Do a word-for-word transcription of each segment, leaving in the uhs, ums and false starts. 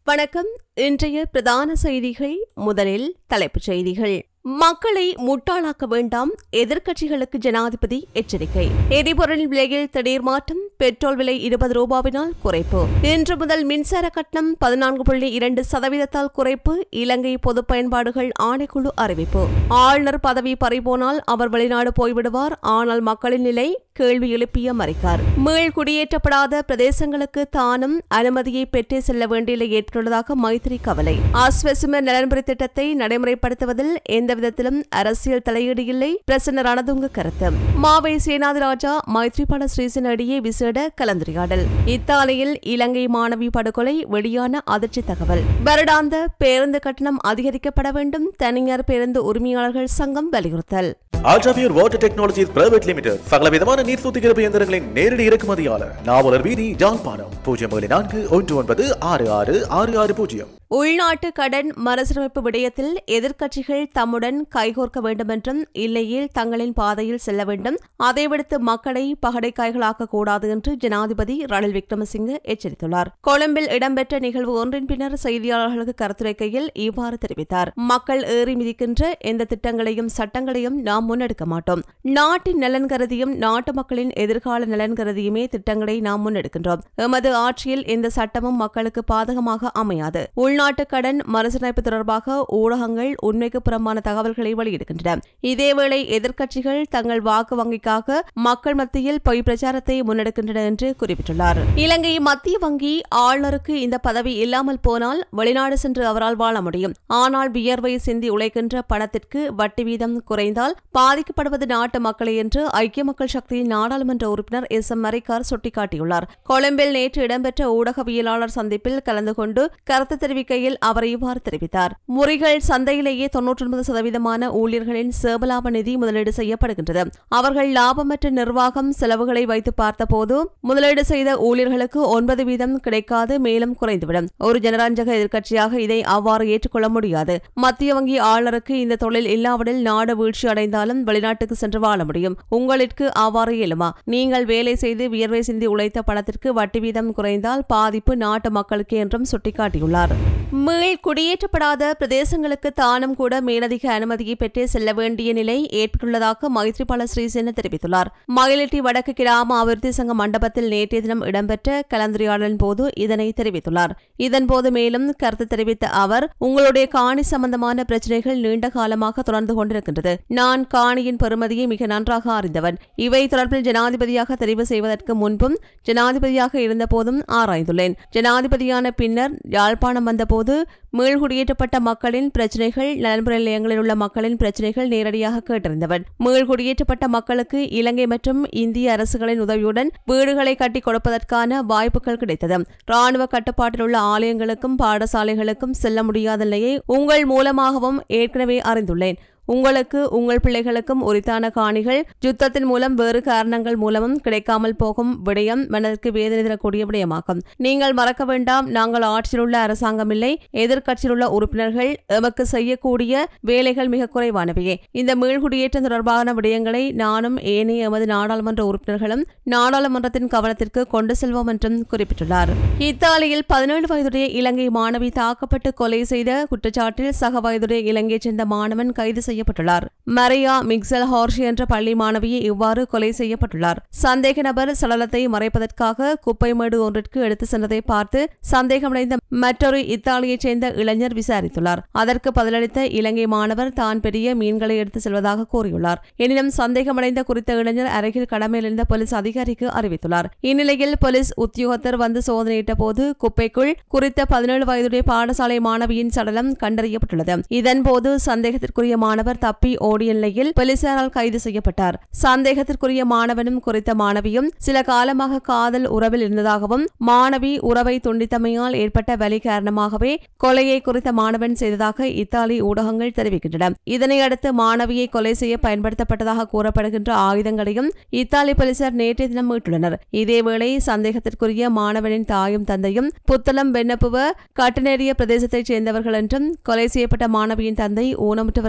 வணக்கம். இன்றைய பிரதான செய்திகள். முதலில் தலைப்புச் செய்திகள். மக்களை முட்டாளாக்க வேண்டாம், எதிர்க்கட்சிகளுக்கு ஜனாதிபதி எச்சரிக்கை. எரிபொருள் விலையில் திடீர் மாற்றம், பெட்ரோல் விலை இருபது ரூபாவினால் குறைப்பு. இன்று முதல் மின்சார கட்டணம் பதினான்கு புள்ளி இரண்டு சதவீதத்தால் குறைப்பு. இலங்கை பொது பயன்பாடுகள் ஆணைக்குழு அறிவிப்பு. ஆளுநர் பதவி பறிபோனால் அவர் வெளிநாடு போய்விடுவார், ஆனால் மக்களின் நிலை கேள்வி எழுப்பிய மறைக்கார். மீள் குடியேற்றப்படாத பிரதேசங்களுக்கு தானும் அனுமதியை பெற்றே செல்ல வேண்டிய நிலை ஏற்பட்டுள்ளதாக மைத்திரி கவலை. ஆஸ்வெசும நலன்புரி திட்டத்தை நடைமுறைப்படுத்துவதில் எந்த விதத்திலும் அரசியல் தலையீடு இல்லை, பிரசன்ன ரணதுங்க கருத்து. மாவை சேனாதிராஜா மைத்ரிபால சிறிசேன இடையே விசேட கலந்துரையாடல். இத்தாலியில் இலங்கை மாணவி படுகொலை, வெளியான அதிர்ச்சி தகவல். வருடாந்த பேருந்து கட்டணம் அதிகரிக்கப்பட வேண்டும், தனியார் பேருந்து உரிமையாளர்கள் சங்கம் வலியுறுத்தல். Ultrapure water technologies private limited சகல விதமான நீர் சுத்திகரிப்பு இயந்திரங்களின் நேரடி இறக்குமதியாளர். நாவலர் வீதி, ஜாழ்ப்பாணம். பூஜ்ஜியம் ஏழு நான்கு ஒன்று ஒன்பது ஆறு ஆறு ஆறு ஆறு பூஜ்ஜியம். உள்நாட்டு கடன் மறுசீரமைப்பு விடயத்தில் எதிர்க்கட்சிகள் தம்முடன் கைகோர்க்க வேண்டுமென்றும், இல்லையில் தங்களின் பாதையில் செல்ல வேண்டும், அதை விடுத்து மக்களை பகடைக்காய்களாக்க கூடாது என்று ஜனாதிபதி ரணில் விக்ரமசிங்க எச்சரித்துள்ளார். கொழும்பில் இடம்பெற்ற நிகழ்வு ஒன்றின் பின்னர் செய்தியாளர்களுக்கு கருத்துரைக்கையில் இவ்வாறு தெரிவித்தார். மக்கள் ஏறி மிதிக்கின்ற எந்த திட்டங்களையும் சட்டங்களையும் நாம் முன்னெடுக்க மாட்டோம். நாட்டின் நலன் கருதியும் நாட்டு மக்களின் எதிர்கால நலன் கருதியுமே திட்டங்களை நாம் முன்னெடுக்கின்றோம். எமது ஆட்சியில் எந்த சட்டமும் மக்களுக்கு பாதகமாக அமையாது. உள்நாட்டு கடன் மறுசீரமைப்பு தொடர்பாக ஊடகங்கள் உண்மைக்கு புறம்பான தகவல்களை வெளியிடுகின்றன. இதேவேளை எதிர்க்கட்சிகள் தங்கள் வாக்கு வங்கிக்காக மக்கள் மத்தியில் பொய் பிரச்சாரத்தை முன்னெடுக்கின்றன என்று குறிப்பிட்டுள்ளார். இலங்கை மத்திய வங்கி ஆளுநருக்கு இந்த பதவி இல்லாமல் போனால் வெளிநாடு சென்று அவரால் வாழ முடியும். ஆனால் வியர்வை சிந்தி உழைக்கின்ற பணத்திற்கு வட்டி வீதம் குறைந்தால் பாதிக்கப்படுவது நாட்டு மக்களே என்று ஐக்கிய மக்கள் சக்தியின் நாடாளுமன்ற உறுப்பினர் எஸ் எம் மரிக்கார் சுட்டிக்காட்டியுள்ளார். கொழும்பில் நேற்று இடம்பெற்ற ஊடகவியலாளர் சந்திப்பில் கலந்து கொண்டு கருத்து தெரிவிக்கையில் அவர் இவ்வாறு தெரிவித்தார். முறிகள் சந்தையிலேயே தொன்னூற்றி ஒன்பது சதவீதமான ஊழியர்களின் சேபலாப நிதி முதலீடு செய்யப்படுகின்றது. அவர்கள் லாபமற்ற நிர்வாகம் செலவுகளை வைத்து பார்த்தபோது முதலீடு செய்த ஊழியர்களுக்கு ஒன்பது வீதம் கிடைக்காது, மேலும் குறைந்துவிடும். ஒரு ஜனரஞ்சக எதிர்க்கட்சியாக இதை அவ்வாறு ஏற்றுக்கொள்ள முடியாது. மத்திய வங்கி ஆளுநருக்கு இந்த தொழில் இல்லாவிடில் நாடு வீழ்ச்சி அடைந்தாலும் வெளிநாட்டுக்கு சென்று வாழ முடியும். உங்களுக்கு அவ்வாறு இயலுமா? நீங்கள் வேலை செய்து வியர்வை சிந்தி உழைத்த பணத்திற்கு வட்டி வீதம் குறைந்தால் பாதிப்பு நாட்டு மக்களுக்கு என்றும் சுட்டிக்காட்டியுள்ளார். மீள் குடியேற்றப்படாத பிரதேசங்களுக்கு தானும் கூட மேலதிக அனுமதியை பெற்றே செல்ல வேண்டிய நிலை ஏற்பட்டுள்ளதாக மைத்ரிபால சிறிசேன தெரிவித்துள்ளார். மயிலிட்டி வடக்கு கிராம அபிவிருத்தி சங்க மண்டபத்தில் நேற்றைய தினம் இடம்பெற்ற கலந்துரையாடலின் போது இதனை தெரிவித்துள்ளார். இதன்போது மேலும் கருத்து தெரிவித்த அவர், உங்களுடைய காணி சம்பந்தமான பிரச்சினைகள் நீண்ட காலமாக தொடர்ந்து கொண்டிருக்கின்றது. நான் காணியின் பெறுமதியை மிக நன்றாக அறிந்தவன். இவை தொடர்பில் ஜனாதிபதியாக தெரிவு செய்வதற்கு முன்பும் ஜனாதிபதியாக இருந்தபோதும் ஆராய்ந்துள்ளேன். ஜனாதிபதியான பின்னர் யாழ்ப்பாணம் வந்தபோது மீள்குடியேற்றப்பட்ட மக்களின் பிரச்சினைகள், நலன்புற நிலையங்களில் உள்ள மக்களின் பிரச்சினைகள் நேரடியாக கேட்டறிந்தவன். மீள்குடியேற்றப்பட்ட மக்களுக்கு இலங்கை மற்றும் இந்திய அரசுகளின் உதவியுடன் வீடுகளை கட்டிக் கொடுப்பதற்கான வாய்ப்புகள் கிடைத்தது. ராணுவ கட்டுப்பாட்டில் உள்ள ஆலயங்களுக்கும் பாடசாலைகளுக்கும் செல்ல முடியாத நிலையை உங்கள் மூலமாகவும் ஏற்கனவே அறிந்துள்ளேன். உங்களுக்கு உங்கள் பிள்ளைகளுக்கும் உரித்தான காணிகள் யுத்தத்தின் மூலம் வேறு காரணங்கள் மூலமும் கிடைக்காமல் போகும் விடயம் மனதிற்கு வேதனை தரக்கூடிய விடயமாகும். நீங்கள் மறக்க வேண்டாம், நாங்கள் ஆட்சியில் உள்ள அரசாங்கம் இல்லை, எதிர்க்கட்சியில் உள்ள உறுப்பினர்கள். எமக்கு செய்யக்கூடிய வேலைகள் மிக குறைவானவையே. இந்த மீள்குடியேற்றம் தொடர்பான விடயங்களை நானும் ஏனைய எமது நாடாளுமன்ற உறுப்பினர்களும் நாடாளுமன்றத்தின் கவனத்திற்கு கொண்டு செல்வோம் என்றும் குறிப்பிட்டுள்ளார். இத்தாலியில் பதினேழு வயதுடைய இலங்கை மாணவி தாக்கப்பட்டு கொலை செய்த குற்றச்சாட்டில் சக வயதுடைய இலங்கையைச் சேர்ந்த மாணவன் கைது செய்ய செய்யப்பட்டுள்ளார். மரியா மிக்சல் ஹார்ஷி என்ற பள்ளி மாணவியை இவ்வாறு கொலை செய்யப்பட்டுள்ளார். சந்தேக நபர் சடலத்தை மறைப்பதற்காக குப்பைமேடு ஒன்றிற்கு எடுத்து சென்றதை பார்த்து சந்தேகமடைந்த மற்றொரு இத்தாலியைச் சேர்ந்த இளைஞர் விசாரித்துள்ளார். அதற்கு பதிலளித்த இலங்கை மாணவர் தான் பெரிய மீன்களை எடுத்து செல்வதாக கூறியுள்ளார். எனினும் சந்தேகமடைந்த குறித்த இளைஞர் அருகில் கடமையில் இருந்த போலீஸ் அதிகாரிக்கு அறிவித்துள்ளார். இந்நிலையில் போலீஸ் உத்தியோகத்தர் வந்து சோதனையிட்ட போது குப்பைக்குள் குறித்த பதினேழு வயதுடைய பாடசாலை மாணவியின் சடலம் கண்டறியப்பட்டுள்ளது. இதன்போது சந்தேகத்திற்குரிய மாணவர் தப்பி ஓடிய நிலையில் போலீசாரால் கைது செய்யப்பட்டார். சந்தேகத்திற்குரிய மாணவனும் குறித்த மாணவியும் சில காலமாக காதல் உறவில் இருந்ததாகவும், மாணவி உறவை துண்டித்தமையால் ஏற்பட்ட வலி காரணமாகவே கொலையை குறித்த மாணவன் செய்ததாக இத்தாலி ஊடகங்கள் தெரிவிக்கின்றன. இதனையடுத்து மாணவியை கொலை செய்ய பயன்படுத்தப்பட்டதாக கூறப்படுகின்ற ஆயுதங்களையும் இத்தாலி போலீசார் நேற்றைய தினம் மீட்டுள்ளனர். இதேவேளை சந்தேகத்திற்குரிய மாணவனின் தாயும் தந்தையும் புத்தளம் வெண்ணப்புவ கட்டுநேரிய பிரதேசத்தைச் சேர்ந்தவர்கள் என்றும், கொலை செய்யப்பட்ட மாணவியின் தந்தை ஊனமுற்றவர் என்றும் தெரிவித்தார்.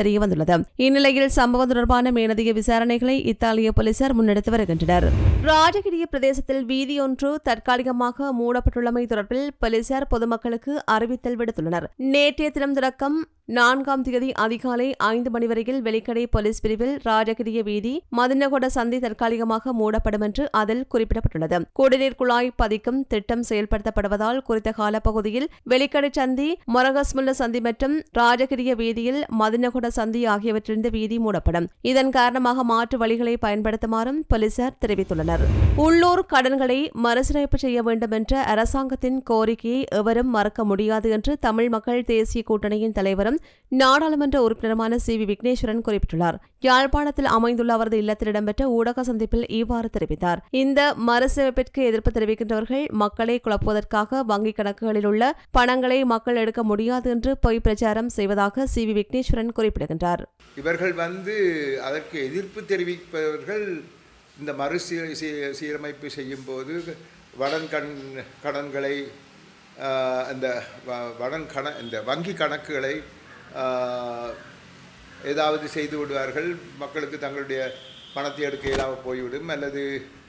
தெரியவந்துள்ளது. இந்நிலையில் சம்பவம் தொடர்பான மேலதிக விசாரணைகளை இத்தாலிய போலீசார் முன்னெடுத்து வருகின்றனர். ராஜகிரிய பிரதேசத்தில் வீதியொன்று தற்காலிகமாக மூடப்பட்டுள்ளமை தொடர்பில் போலீசார் பொதுமக்களுக்கு அறிவித்தல் விடுத்துள்ளனர். நேற்றைய தினம் தொடக்கம் நான்காம் தேதி அதிகாலை ஐந்து மணி வரையில் வெலிக்கடை போலீஸ் பிரிவில் ராஜகிரிய வீதி மதினகொட சந்தி தற்காலிகமாக மூடப்படும் என்று அதில் குறிப்பிடப்பட்டுள்ளது. குடிநீர் குழாய் பதிக்கும் திட்டம் செயல்படுத்தப்படுவதால் குறித்த காலப்பகுதியில் வெலிக்கடை சந்தி, மொரகஸ்முல்ல சந்தி மற்றும் ராஜகிரிய வீதியில் மதினகொட சந்தி ஆகியவற்றிலிருந்து வீதி மூடப்படும். இதன் காரணமாக மாற்று வழிகளை பயன்படுத்துமாறும் போலீசார் தெரிவித்துள்ளனர். உள்ளூர் கடன்களை மறுசீரமைப்பு செய்ய வேண்டும் என்ற அரசாங்கத்தின் கோரிக்கையை எவரும் மறக்க முடியாது என்று தமிழ் மக்கள் தேசிய கூட்டணியின் தலைவரும் நாடாளுமன்ற உறுப்பினருமான சி வி விக்னேஸ்வரன் குறிப்பிட்டுள்ளார். யாழ்ப்பாணத்தில் அமைந்துள்ள அவரது இல்லத்தில் இடம்பெற்ற ஊடக சந்திப்பில் இவ்வாறு தெரிவித்தார். இந்த மறுசீரமைப்பிற்கு எதிர்ப்பு தெரிவிக்கின்றவர்கள் மக்களை குழப்புவதற்காக வங்கிக் கணக்குகளில் உள்ள பணங்களை மக்கள் எடுக்க முடியாது என்று பொய் பிரச்சாரம் செய்வதாக சி வி விக்னேஸ்வரன் குறிப்பிடுகின்றார். இவர்கள் வந்து அதற்கு எதிர்ப்பு தெரிவிப்பவர்கள் இந்த மறுசீர சீரமைப்பு செய்யும் போது வடன் கண் கடன்களை அந்த வடன் கண இந்த வங்கி கணக்குகளை ஏதாவது செய்து விடுவார்கள். மக்களுக்கு தங்களுடைய பணத்தை எடுக்க இயலாமல் போய்விடும், அல்லது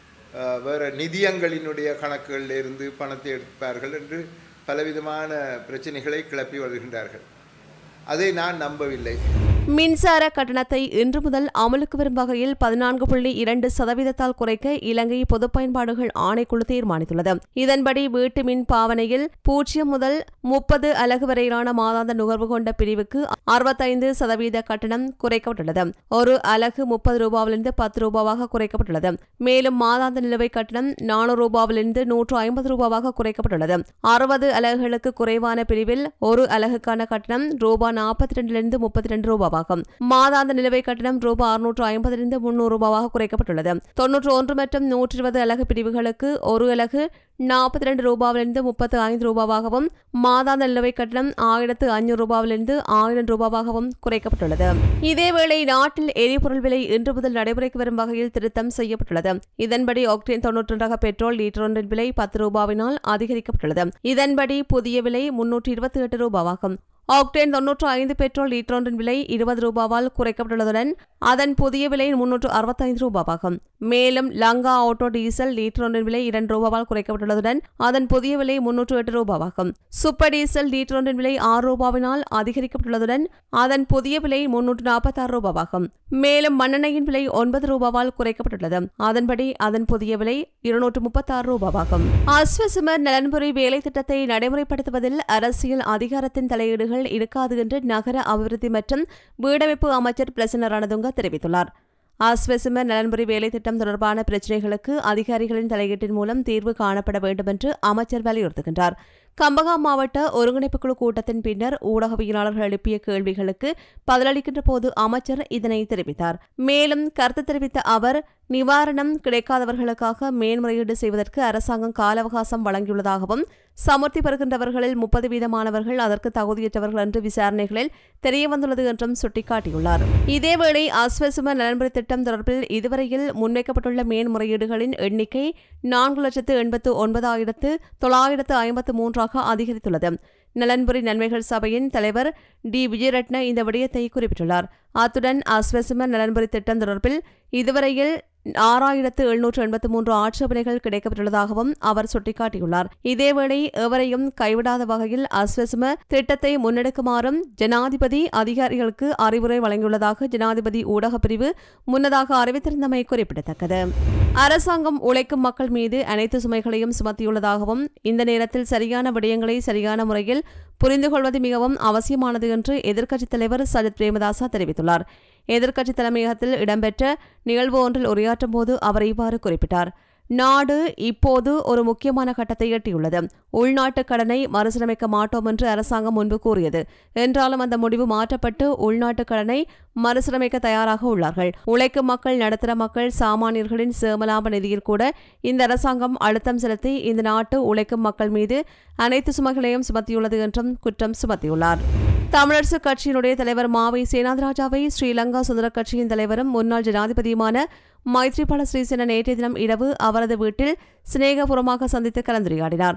வேறு நிதியங்களினுடைய கணக்குகளில் இருந்து பணத்தை எடுப்பார்கள் என்று பலவிதமான பிரச்சனைகளை கிளப்பி வருகின்றார்கள். அதை நான் நம்பவில்லை. மின்சார கட்டணத்தை இன்று முதல் அமலுக்கு வரும் வகையில் பதினான்கு புள்ளி இரண்டு சதவீதத்தால் குறைக்க இலங்கை பொது பயன்பாடுகள் ஆணைக்குழு தீர்மானித்துள்ளது. இதன்படி வீட்டு மின் பாவனையில் பூஜ்ஜியம் முதல் முப்பது அலகு வரையிலான மாதாந்த நுகர்வு கொண்ட பிரிவுக்கு அறுபத்தைந்து சதவீத கட்டணம் குறைக்கப்பட்டுள்ளது. ஒரு அலகு முப்பது ரூபாவிலிருந்து பத்து ரூபாவாக குறைக்கப்பட்டுள்ளது. மேலும் மாதாந்த நிலுவை கட்டணம் நானூறு ரூபாவிலிருந்து நூற்று ஐம்பது ரூபாவாக குறைக்கப்பட்டுள்ளது. அறுபது அலகுகளுக்கு குறைவான பிரிவில் ஒரு அலகுக்கான கட்டணம் ரூபாய் நாற்பத்தி இரண்டிலிருந்து முப்பத்தி இரண்டு ரூபாய். மாதாந்த நிலுவை கட்டணம் ரூபாய் அறுநூற்று ஐம்பதிலிருந்து முன்னூறு ரூபாவாக குறைக்கப்பட்டுள்ளது. தொன்னூற்று ஒன்று மற்றும் நூற்றி இருபது அலகு பிரிவுகளுக்கு ஒரு அலகு நாற்பத்தி இரண்டு ரூபாவிலிருந்து முப்பத்தி ஐந்து ரூபாவாகவும் மாதாந்த நிலுவை கட்டணம் ஆயிரத்து ஐநூறு ரூபாவிலிருந்து ஆயிரம் ரூபாவாகவும் குறைக்கப்பட்டுள்ளது. இதேவேளை நாட்டில் எரிபொருள் விலை இன்று முதல் நடைமுறைக்கு வரும் வகையில் திருத்தம் செய்யப்பட்டுள்ளது. இதன்படி ஆக்டேன் தொன்னூற்றி ரக பெட்ரோல் லீட்டர் ஒன்றின் விலை பத்து ரூபாவினால் அதிகரிக்கப்பட்டுள்ளது. இதன்படி புதிய விலை முன்னூற்றி இருபத்தி எட்டு ரூபாவாகும். ஆக்டேன் தொன்னூற்று ஐந்து பெட்ரோல் லீட்டர் ஒன்றின் விலை இருபது ரூபாவால் குறைக்கப்பட்டுள்ளதுடன் அதன் புதிய விலை முன்னூற்று அறுபத்தைந்து ரூபாவாகும். மேலும் லங்கா ஆட்டோ டீசல் லீட்டர் ஒன்றின் விலை இரண்டு ரூபாவால் குறைக்கப்பட்டுள்ளதுடன் அதன் புதிய விலை முன்னூற்று எட்டு ரூபாவாகும். சூப்பர் டீசல் லீட்டர் ஒன்றின் விலை ஆறு ரூபாவினால் அதிகரிக்கப்பட்டுள்ளதுடன் அதன் புதிய விலை முன்னூற்று நாற்பத்தி ஆறு ரூபாவாகும். மேலும் மண்ணெண்ணெயின் விலை ஒன்பது ரூபாவால் குறைக்கப்பட்டுள்ளது. அதன்படி அதன் புதிய விலை இருநூற்று முப்பத்தி ஆறு ரூபாவாகும். அஸ்வசுமர் நலன்புரி வேலை திட்டத்தை நடைமுறைப்படுத்துவதில் அரசியல் அதிகாரத்தின் தலையீடுகள் இருக்காது என்று நகர அபிவிருத்தி மற்றும் வீடமைப்பு அமைச்சர் பிரசன்ன ரணதுங்க தெரிவித்துள்ளார். அஸ்வசுமர் நலன்புரி வேலை திட்டம் தொடர்பான பிரச்சினைகளுக்கு அதிகாரிகளின் தலையீட்டின் மூலம் தீர்வு காணப்பட வேண்டும் என்று அமைச்சர் வலியுறுத்துகின்றார். கம்பகாம் மாவட்ட ஒருங்கிணைப்பு குழு கூட்டத்தின் பின்னர் ஊடகவியலாளர்கள் எழுப்பிய கேள்விகளுக்கு பதிலளிக்கின்ற போது அமைச்சர் இதனை தெரிவித்தார். மேலும் கருத்து தெரிவித்த அவர், நிவாரணம் கிடைக்காதவர்களுக்காக மேன்முறையீடு செய்வதற்கு அரசாங்கம் கால அவகாசம் வழங்கியுள்ளதாகவும் சமர்த்தி பெறுகின்றவர்களில் முப்பது வீதமானவர்கள் அதற்கு தகுதியற்றவர்கள் என்று விசாரணைகளில் தெரியவந்துள்ளது என்றும் சுட்டிக்காட்டியுள்ளார். இதேவேளை அஸ்வசுமர் நலன்புரி திட்டம் தொடர்பில் இதுவரையில் முன்வைக்கப்பட்டுள்ள மேன்முறையீடுகளின் எண்ணிக்கை நான்கு லட்சத்து எண்பத்து ஒன்பதாயிரத்து தொள்ளாயிரத்து ஐம்பத்து மூன்றாக அதிகரித்துள்ளது. நலன்புரி நன்மைகள் சபையின் தலைவர் டி விஜயரட்ன இந்த விடயத்தை குறிப்பிட்டுள்ளார். அத்துடன் அஸ்வசுமர் நலன்புரி திட்டம் தொடர்பில் இதுவரையில் ஆறாயிரத்து எழுநூற்று எண்பத்தி மூன்று ஆட்சேபனைகள் கிடைக்கப்பட்டுள்ளதாகவும் அவர் சுட்டிக்காட்டியுள்ளார். இதேவேளை எவரையும் கைவிடாத வகையில் அஸ்வசும திட்டத்தை முன்னெடுக்குமாறும் ஜனாதிபதி அதிகாரிகளுக்கு அறிவுரை வழங்கியுள்ளதாக ஜனாதிபதி ஊடகப் பிரிவு முன்னதாக அறிவித்திருந்தமை குறிப்பிடத்தக்கது. அரசாங்கம் உழைக்கும் மக்கள் மீது அனைத்து சுமைகளையும் சுமத்தியுள்ளதாகவும் இந்த நேரத்தில் சரியான விடயங்களை சரியான முறையில் புரிந்து கொள்வது மிகவும் அவசியமானது என்று எதிர்க்கட்சித் தலைவர் சஜித் பிரேமதாச தெரிவித்துள்ளார். எதிர்க்கட்சி தலைமையகத்தில் இடம்பெற்ற நிகழ்வு ஒன்றில் உரையாற்றும் போது அவர் இவ்வாறு குறிப்பிட்டார். நாடு இப்போது ஒரு முக்கியமான கட்டத்தை எட்டியுள்ளது. உள்நாட்டு கடனை மறுசீரமைக்க மாட்டோம் என்று அரசாங்கம் முன்பு கூறியது. என்றாலும் அந்த முடிவு மாற்றப்பட்டு உள்நாட்டு கடனை மறுசீரமைக்க தயாராக உள்ளார்கள். உழைக்கும் மக்கள், நடுத்தர மக்கள், சாமானியர்களின் சேமலாப நிதியில் கூட இந்த அரசாங்கம் அழுத்தம் செலுத்தி இந்த நாட்டு உழைக்கும் மக்கள் மீது அனைத்து சுமைகளையும் சுமத்தியுள்ளது என்றும் குற்றம் சுமத்தியுள்ளார். தமிழரசு கட்சியினுடைய தலைவர் மாவை சேனாதிராஜாவை ஸ்ரீலங்கா சுதந்திர கட்சியின் தலைவரும் முன்னாள் ஜனாதிபதியுமான மைத்ரிபால சிறிசேன நேற்றைய தினம் இரவு அவரது வீட்டில் சிநேகபூர்வமாக சந்தித்து கலந்துரையாடினார்.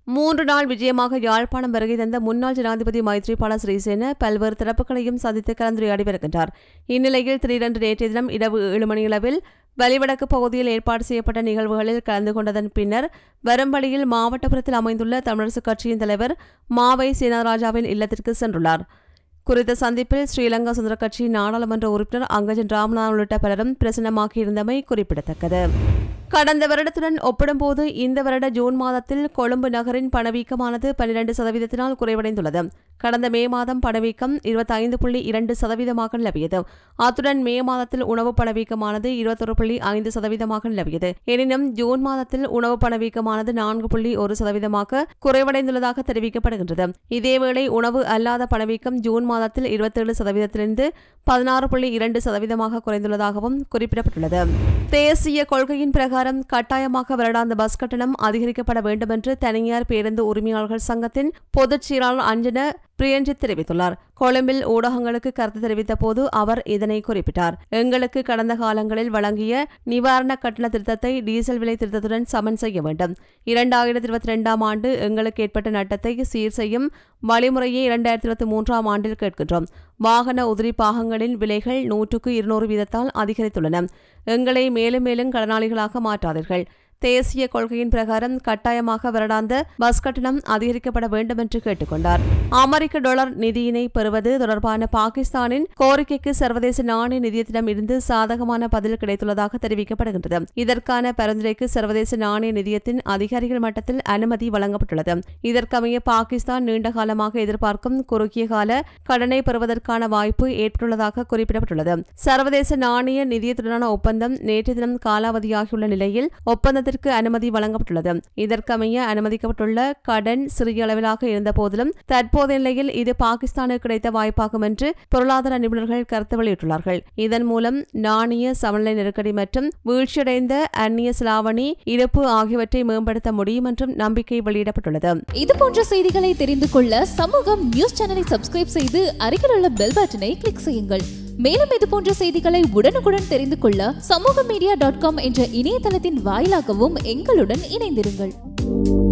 மூன்று நாள் விஜயமாக யாழ்ப்பாணம் வருகை தந்த முன்னாள் ஜனாதிபதி மைத்ரிபால சிறிசேன பல்வேறு தரப்புகளையும் சந்தித்து கலந்துரையாடி வருகின்றார். இந்நிலையில் திடீரென்று நேற்றைய தினம் இரவு ஏழு மணியளவில் வலிவடக்கு பகுதியில் ஏற்பாடு செய்யப்பட்ட நிகழ்வுகளில் கலந்து கொண்டதன் பின்னர் வரும் வழியில் மாவட்டபுரத்தில் அமைந்துள்ள தமிழரசுக் கட்சியின் தலைவர் மாவை சேனாராஜாவின் இல்லத்திற்கு சென்றுள்ளார். குறித்த சந்திப்பில் ஸ்ரீலங்கா சுதந்திர கட்சி நாடாளுமன்ற உறுப்பினர் அங்கஜன் ராமநாதன் உள்ளிட்ட பலரும் பிரசன்னமாக்கியிருந்தமை குறிப்பிடத்தக்கது. கடந்த வருடத்துடன் ஒப்பிடும்போது இந்த வருட ஜூன் மாதத்தில் கொழும்பு நகரின் பணவீக்கமானது பன்னிரண்டு சதவீதத்தினால் குறைவடைந்துள்ளது. கடந்த மே மாதம் பணவீக்கம் இருபத்தைந்து புள்ளி இரண்டு சதவீதமாக நிலவியது. அத்துடன் மே மாதத்தில் உணவு பணவீக்கமானது இருபத்தொரு புள்ளி ஐந்து சதவீதமாக நிலவியது. எனினும் ஜூன் மாதத்தில் உணவு பணவீக்கமானது நான்கு புள்ளி ஒரு சதவீதமாக குறைவடைந்துள்ளதாக தெரிவிக்கப்படுகின்றது. இதேவேளை உணவு அல்லாத பணவீக்கம் ஜூன் மாதத்தில் இருபத்தேழு சதவீதத்திலிருந்து பதினாறு புள்ளி இரண்டு சதவீதமாக குறைந்துள்ளதாகவும் குறிப்பிடப்பட்டுள்ளது. தேசிய கொள்கையின் பிரகாரம் கட்டாயமாக வருடாந்த பஸ் கட்டணம் அதிகரிக்கப்பட வேண்டும் என்று தனியார் பேருந்து உரிமையாளர்கள் சங்கத்தின் பொதுச் செயலாளர் அஞ்சன பிரியஞ்சித் தெரிவித்துள்ளார். கொழும்பில் ஊடகங்களுக்கு கருத்து தெரிவித்த போது அவர் இதனை குறிப்பிட்டார். எங்களுக்கு கடந்த காலங்களில் வழங்கிய நிவாரண கட்டண திருத்தத்தை டீசல் விலை திருத்தத்துடன் சமன் செய்ய வேண்டும். இரண்டாயிரத்தி இருபத்தி இரண்டாம் ஆண்டு எங்களுக்கு ஏற்பட்ட நட்டத்தை சீர் செய்யும் வழிமுறையை இரண்டாயிரத்தி இருபத்தி மூன்றாம் ஆண்டில் கேட்கின்றோம். வாகன உதிரி பாகங்களின் விலைகள் நூற்றுக்கு இருநூறு வீதத்தால் அதிகரித்துள்ளன. எங்களை மேலும் மேலும் கடனாளிகளாக மாற்றாதீர்கள். தேசிய கொள்கையின் பிரகாரம் கட்டாயமாக வருடாந்த பஸ் கட்டணம் அதிகரிக்கப்பட வேண்டும் என்று கேட்டுக் கொண்டார். அமெரிக்க டாலர் நிதியினை பெறுவது தொடர்பான பாகிஸ்தானின் கோரிக்கைக்கு சர்வதேச நாணய நிதியத்திடம் இருந்து சாதகமான பதில் கிடைத்துள்ளதாக தெரிவிக்கப்படுகின்றது. இதற்கான பரிந்துரைக்கு சர்வதேச நாணய நிதியத்தின் அதிகாரிகள் மட்டத்தில் அனுமதி வழங்கப்பட்டுள்ளது. இதற்கமைய பாகிஸ்தான் நீண்ட காலமாக எதிர்பார்க்கும் குறுகிய கால கடனை பெறுவதற்கான வாய்ப்பு ஏற்பட்டுள்ளதாக குறிப்பிடப்பட்டுள்ளது. சர்வதேச நாணய நிதியத்துடனான ஒப்பந்தம் நேற்று தினம் காலாவதியாகியுள்ள நிலையில் ஒப்பந்தத்தில் அனுமதி வழங்கப்பட்டுள்ளது. இதற்கமைய அனுமதிக்கப்பட்டுள்ள கடன் சிறிய அளவிலாக இருந்த போதிலும் தற்போதைய நிலையில் இது பாகிஸ்தானுக்கு கிடைத்த வாய்ப்பாகும் என்று பொருளாதார நிபுணர்கள் கருத்து வெளியிட்டுள்ளார்கள். இதன் மூலம் நாணய சமநிலை நெருக்கடி மற்றும் வீழ்ச்சியடைந்த அந்நிய செலாவணி இருப்பு ஆகியவற்றை மேம்படுத்த முடியும் என்றும் நம்பிக்கை வெளியிடப்பட்டுள்ளது. இதுபோன்ற செய்திகளை தெரிந்து கொள்ள சமூகம் நியூஸ் சேனலை சப்ஸ்கிரைப் செய்து அருகில் உள்ள பெல் பட்டனை கிளிக் செய்யுங்கள். மேலும் இது போன்ற செய்திகளை உடனுக்குடன் தெரிந்து கொள்ள சமூக மீடியா டாட் காம் என்ற இணையதளத்தின் வாயிலாகவும் எங்களுடன் இணைந்திருங்கள்.